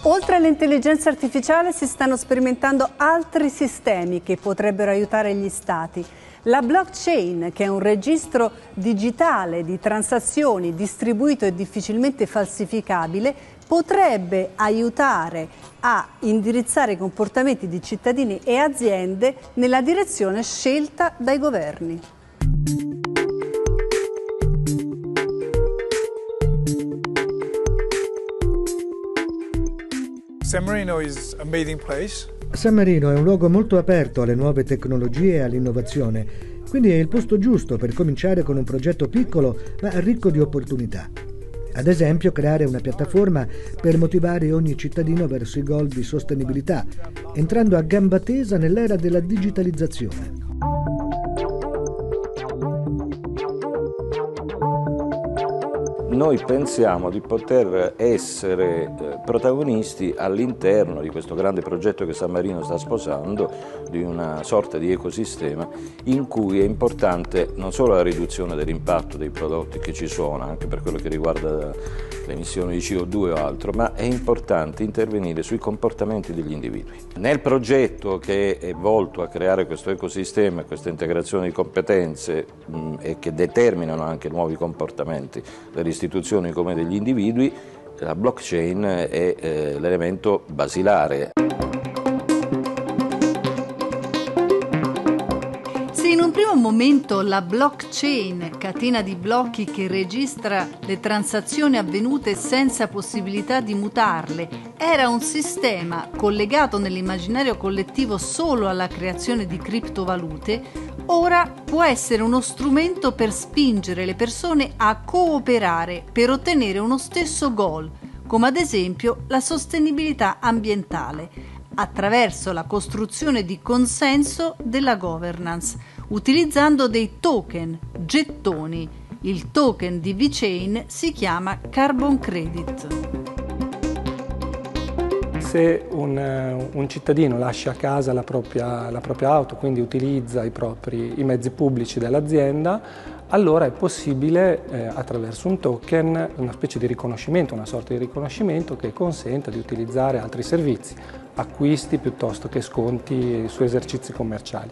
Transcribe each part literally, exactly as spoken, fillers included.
Oltre all'intelligenza artificiale si stanno sperimentando altri sistemi che potrebbero aiutare gli Stati. La blockchain, che è un registro digitale di transazioni distribuito e difficilmente falsificabile, potrebbe aiutare a indirizzare i comportamenti di cittadini e aziende nella direzione scelta dai governi. San Marino is a meeting place. San Marino è un luogo molto aperto alle nuove tecnologie e all'innovazione, quindi è il posto giusto per cominciare con un progetto piccolo ma ricco di opportunità. Ad esempio, creare una piattaforma per motivare ogni cittadino verso i goal di sostenibilità, entrando a gamba tesa nell'era della digitalizzazione. Noi pensiamo di poter essere eh, protagonisti all'interno di questo grande progetto che San Marino sta sposando, di una sorta di ecosistema in cui è importante non solo la riduzione dell'impatto dei prodotti che ci sono, anche per quello che riguarda le emissioni di C O due o altro, ma è importante intervenire sui comportamenti degli individui. Nel progetto, che è volto a creare questo ecosistema, questa integrazione di competenze mh, e che determinano anche nuovi comportamenti delle istituzioni come degli individui, la blockchain è eh, l'elemento basilare. Se in un primo momento la blockchain, catena di blocchi che registra le transazioni avvenute senza possibilità di mutarle, era un sistema collegato nell'immaginario collettivo solo alla creazione di criptovalute, ora può essere uno strumento per spingere le persone a cooperare per ottenere uno stesso goal, come ad esempio la sostenibilità ambientale, attraverso la costruzione di consenso della governance, utilizzando dei token, gettoni. Il token di VeChain si chiama Carbon Credit. Se un, un cittadino lascia a casa la propria, la propria auto, quindi utilizza i, propri, i mezzi pubblici dell'azienda, allora è possibile eh, attraverso un token, una specie di riconoscimento, una sorta di riconoscimento che consenta di utilizzare altri servizi, acquisti piuttosto che sconti su esercizi commerciali.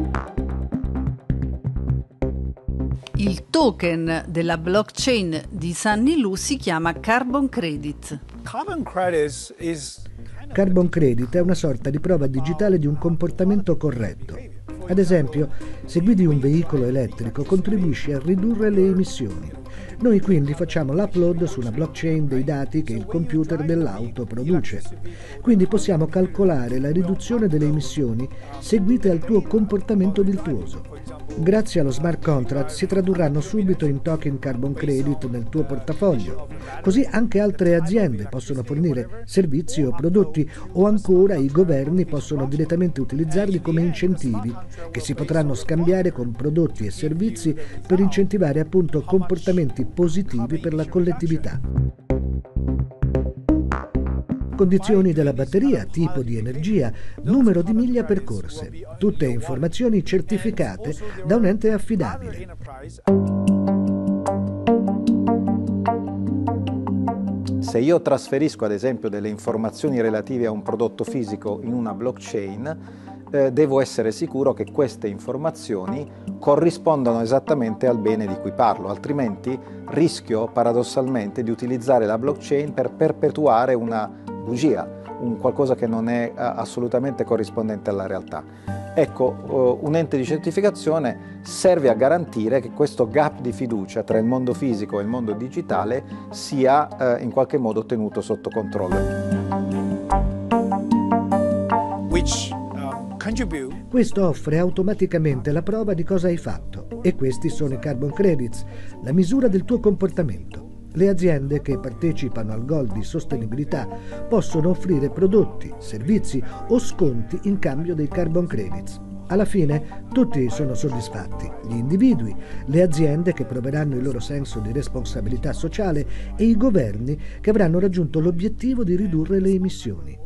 Il token della blockchain di Sunny Lu si chiama Carbon Credit. Carbon credits is Carbon Credit è una sorta di prova digitale di un comportamento corretto. Ad esempio, se guidi un veicolo elettrico, contribuisci a ridurre le emissioni. Noi quindi facciamo l'upload su una blockchain dei dati che il computer dell'auto produce. Quindi possiamo calcolare la riduzione delle emissioni seguite al tuo comportamento virtuoso. Grazie allo smart contract si tradurranno subito in token carbon credit nel tuo portafoglio. Così anche altre aziende possono fornire servizi o prodotti, o ancora i governi possono direttamente utilizzarli come incentivi che si potranno scambiare con prodotti e servizi per incentivare appunto comportamenti positivi per la collettività. Condizioni della batteria, tipo di energia, numero di miglia percorse, tutte informazioni certificate da un ente affidabile. Se io trasferisco ad esempio delle informazioni relative a un prodotto fisico in una blockchain, eh, devo essere sicuro che queste informazioni corrispondano esattamente al bene di cui parlo, altrimenti rischio paradossalmente di utilizzare la blockchain per perpetuare una bugia, un qualcosa che non è assolutamente corrispondente alla realtà. Ecco, un ente di certificazione serve a garantire che questo gap di fiducia tra il mondo fisico e il mondo digitale sia eh, in qualche modo tenuto sotto controllo. which um, contribute. Questo offre automaticamente la prova di cosa hai fatto, e questi sono i carbon credits, la misura del tuo comportamento. Le aziende che partecipano al goal di sostenibilità possono offrire prodotti, servizi o sconti in cambio dei carbon credits. Alla fine tutti sono soddisfatti, gli individui, le aziende che proveranno il loro senso di responsabilità sociale e i governi che avranno raggiunto l'obiettivo di ridurre le emissioni.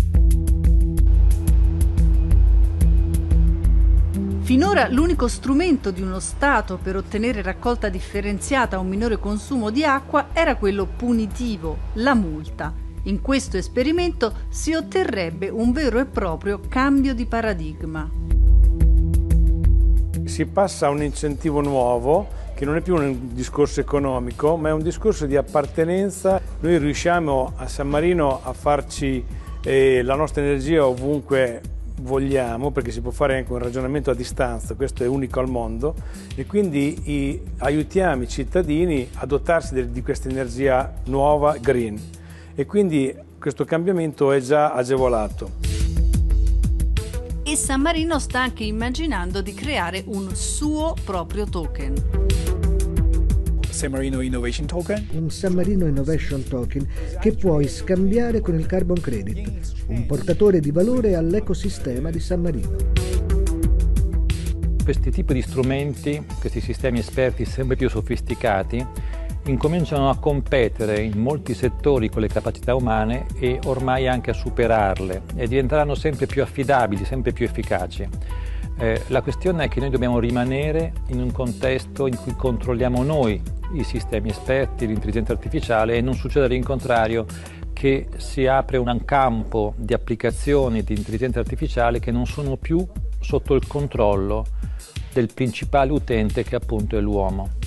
Finora l'unico strumento di uno Stato per ottenere raccolta differenziata o un minore consumo di acqua era quello punitivo, la multa. In questo esperimento si otterrebbe un vero e proprio cambio di paradigma. Si passa a un incentivo nuovo che non è più un discorso economico, ma è un discorso di appartenenza. Noi riusciamo a San Marino a farci eh, la nostra energia ovunque vogliamo, perché si può fare anche un ragionamento a distanza, questo è unico al mondo, e quindi i, aiutiamo i cittadini a dotarsi di, di questa energia nuova, green, e quindi questo cambiamento è già agevolato. E San Marino sta anche immaginando di creare un suo proprio token. San Marino Innovation Token. Un San Marino Innovation Token che puoi scambiare con il Carbon Credit, un portatore di valore all'ecosistema di San Marino. Questi tipi di strumenti, questi sistemi esperti sempre più sofisticati, incominciano a competere in molti settori con le capacità umane e ormai anche a superarle, e diventeranno sempre più affidabili, sempre più efficaci. Eh, la questione è che noi dobbiamo rimanere in un contesto in cui controlliamo noi i sistemi esperti, l'intelligenza artificiale, e non succeda l'incontrario, che si apre un campo di applicazioni di intelligenza artificiale che non sono più sotto il controllo del principale utente, che appunto è l'uomo.